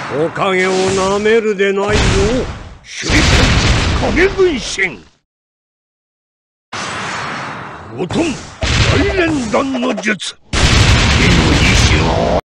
おかげをなめるでないぞ。手裏剣影分身。ごとん大連弾の術。